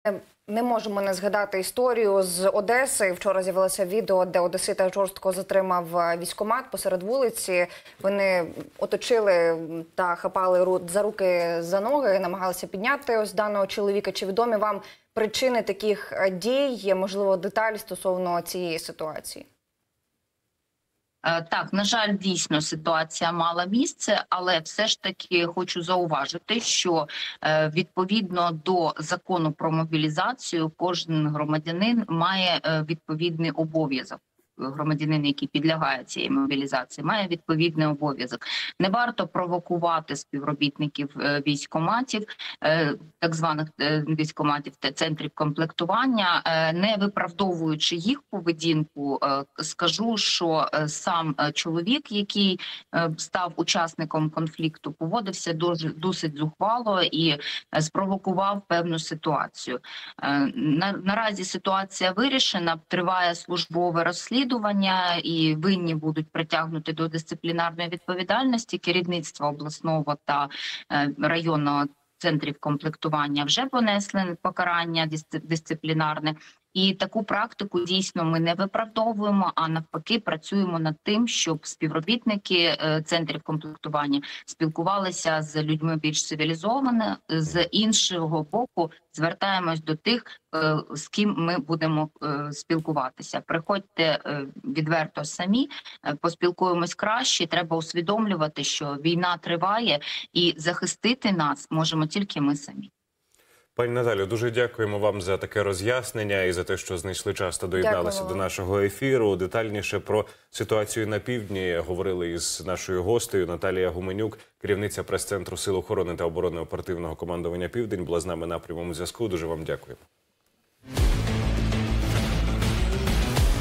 Не можемо не згадати історію з Одеси. Вчора з'явилося відео, де одесита жорстко затримав військкомат посеред вулиці. Вони оточили та хапали за руки, за ноги, намагалися підняти ось даного чоловіка. Чи відомі вам причини таких дій? Можливо, деталі стосовно цієї ситуації? Так, на жаль, дійсно ситуація мала місце, але все ж таки хочу зауважити, що відповідно до закону про мобілізацію кожен громадянин має відповідний обов'язок. Громадянин, який підлягає цієї мобілізації, має відповідний обов'язок. Не варто провокувати співробітників військкоматів, так званих військкоматів та центрів комплектування, не виправдовуючи їх поведінку. Скажу, що сам чоловік, який став учасником конфлікту, поводився досить зухвало і спровокував певну ситуацію. Наразі ситуація вирішена, триває службове розслідування, і винні будуть притягнуті до дисциплінарної відповідальності. Керівництво обласного та районного центрів комплектування вже понесли покарання дисциплінарне. І таку практику дійсно ми не виправдовуємо, а навпаки працюємо над тим, щоб співробітники центрів комплектування спілкувалися з людьми більш цивілізовано. З іншого боку, звертаємось до тих, з ким ми будемо спілкуватися. Приходьте відверто самі, поспілкуємось краще. Треба усвідомлювати, що війна триває і захистити нас можемо тільки ми самі. Пані Наталю, дуже дякуємо вам за таке роз'яснення і за те, що знайшли час та доєдналися до нашого ефіру. Детальніше про ситуацію на півдні говорили із нашою гостею Наталія Гуменюк, керівниця прес-центру Сил охорони та оборони оперативного командування «Південь», була з нами на прямому зв'язку. Дуже вам дякуємо.